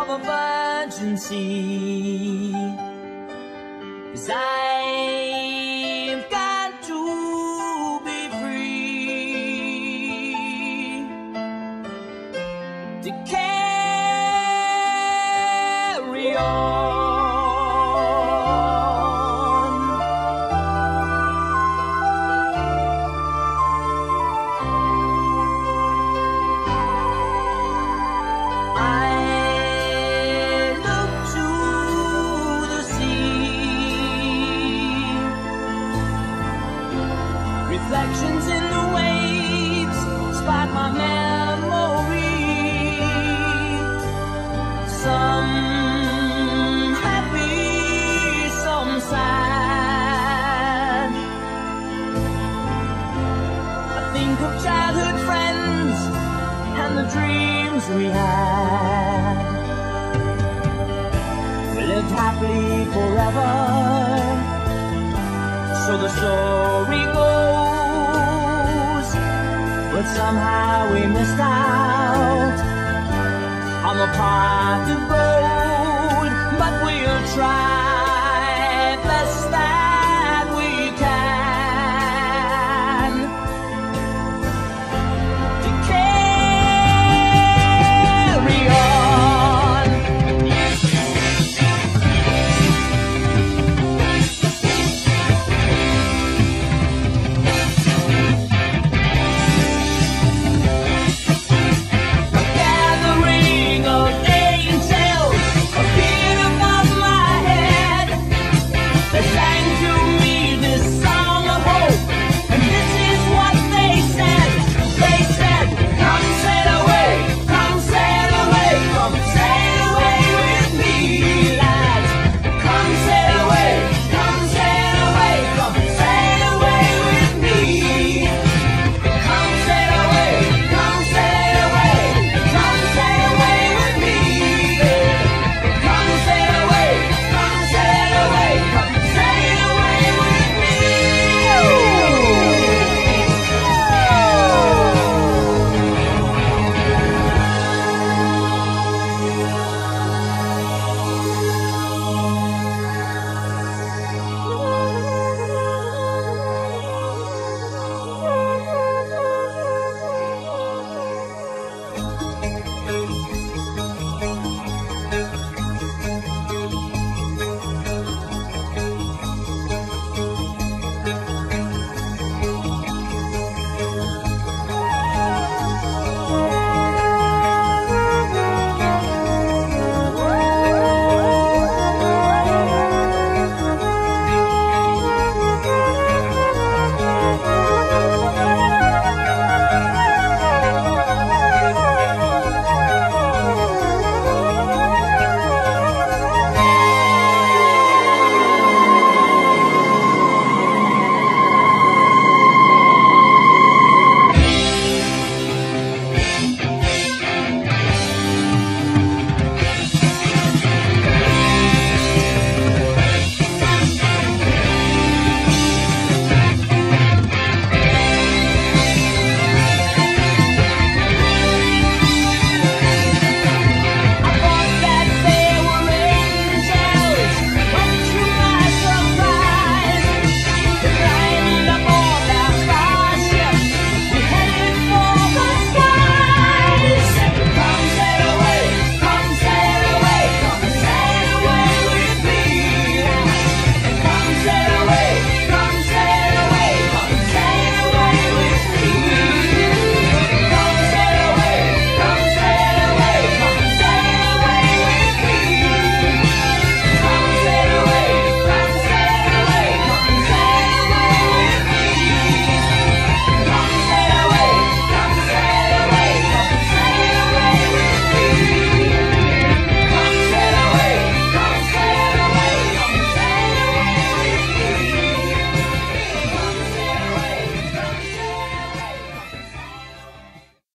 of a virgin sea. 'Cause I've got to be free to carry on. Reflections in the waves spot my memory. Some happy, some sad. I think of childhood friends and the dreams we had. We lived happily forever, so the story goes. But somehow we missed out on the pot of gold. But we'll try best that we can to carry on. Thank you.